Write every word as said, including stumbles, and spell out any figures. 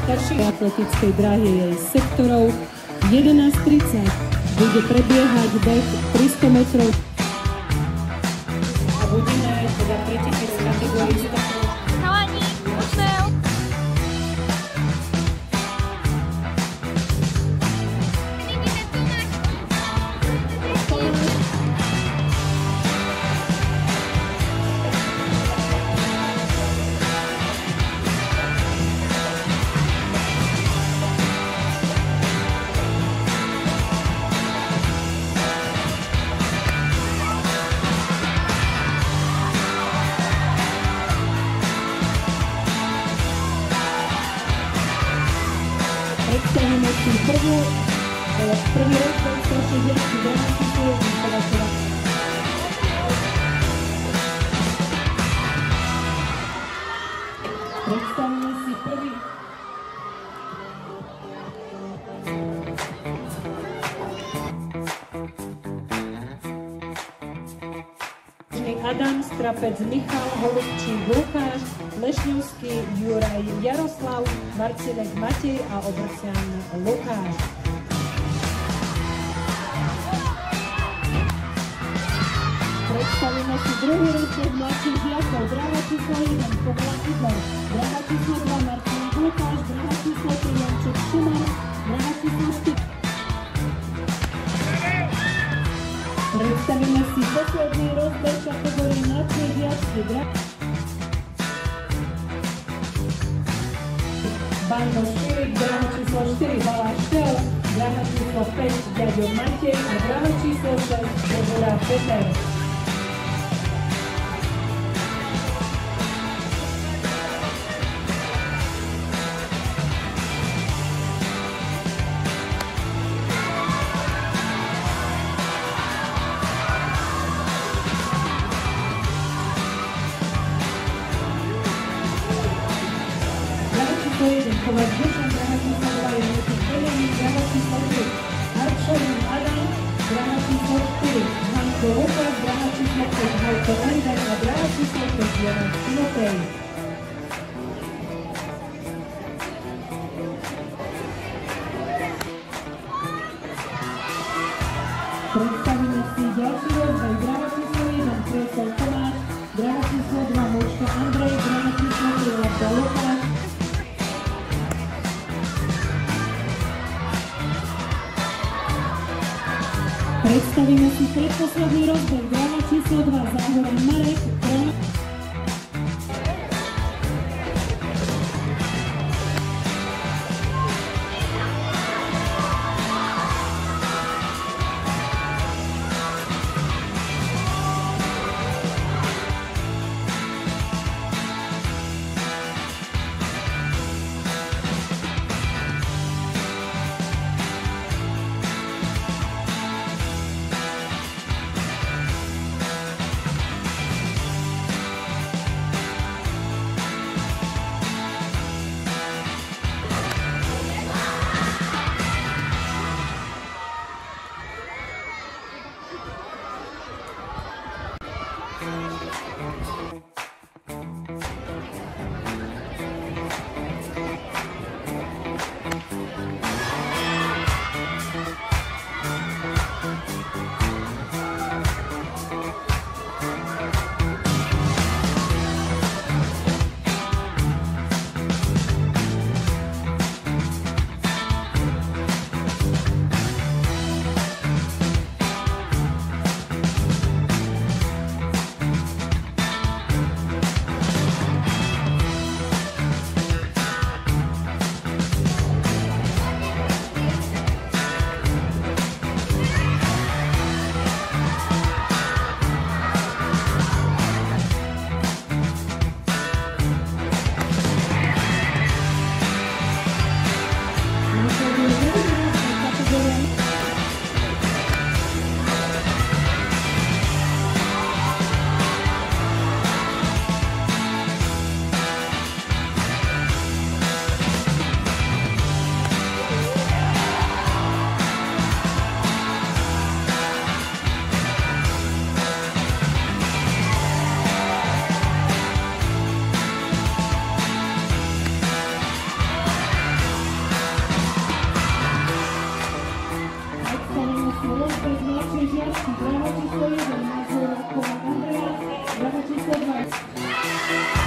staršej atletickej dráhy jej sektorov. jedenásť tridsať bude prebiehať beh tristo metrov a budeme teda pretekať z kategórii sektorov. Chalani, úsmev. Predstavíme si prvú, prvý rozbeh staršej ženskej dramatiky vychovateľa. Predstavíme si prvý Adam, Strapec Michal, Holubčík Lukáš, Lešňovský Juraj Jaroslav, Marcinek Matej a Obrcian Lukáš. Predstavíme si druhý rozbeh mladších žiakov. Dráha číslo jeden Kovala Idler, dráha číslo dva Marcinek Lukáš, dráha číslo tri Janček Šimon, dráha číslo štyri. Predstavíme si posledný rozbeh kategórie mladších žiačky. Bando Šurik, dráha číslo štyri Baláš Štel, dráha číslo päť Ďaďo Matej a dráha číslo šesť Debora Peter. jeden Kovač Dušan, dráha číslo dva Janeček Eleník, dráha číslo tri Harčovin Adam, dráha číslo štyri Hanko Lukáš, dráha číslo päť Hajko Endaj a dráha číslo päť Jonáš Timotej. Predstavíme si ďalší rozbeh. Dráha číslo jeden Kriesel Tomáš, dráha číslo dva Močka Andrej, dráha číslo tri Labda Lukáš. Predstavíme si predposledný rozbeh. Dráha číslo dva Záhoran Marek, dráha dvadsať.